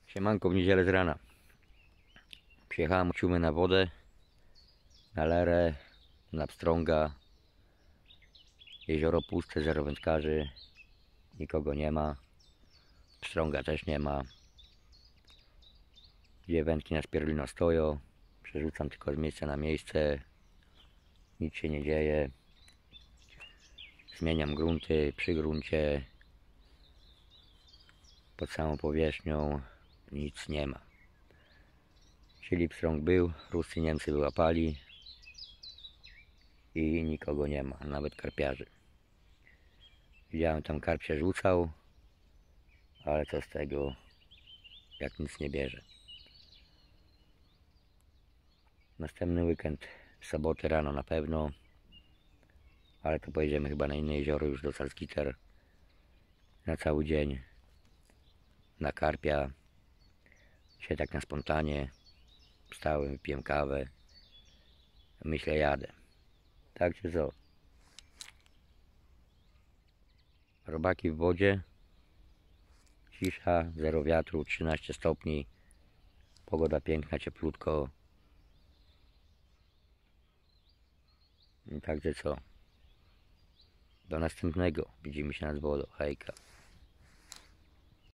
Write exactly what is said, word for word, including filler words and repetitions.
Siemanko, w niedzielę z rana. Przyjechałem ciumy na wodę, na Lerę, na Pstrąga. Jezioro puste, zero wędkarzy. Nikogo nie ma. Pstrąga też nie ma. Dwie wędki na spirulino stoją. Przerzucam tylko z miejsca na miejsce. Nic się nie dzieje. Zmieniam grunty przy gruncie. Pod samą powierzchnią nic nie ma. Czyli pstrąg był, Ruscy Niemcy wyłapali i nikogo nie ma, nawet karpiarzy. Widziałem, tam karp się rzucał, ale co z tego, jak nic nie bierze. Następny weekend, w sobotę rano na pewno, ale to pojedziemy chyba na inne jezioro, już do Salzgitter, na cały dzień, na karpia. Dzisiaj tak na spontanie, wstałem, piłem kawę, myślę, jadę. Tak czy co? Robaki w wodzie, cisza, zero wiatru, trzynaście stopni, pogoda piękna, cieplutko. I także co? Do następnego, widzimy się nad wodą, hejka.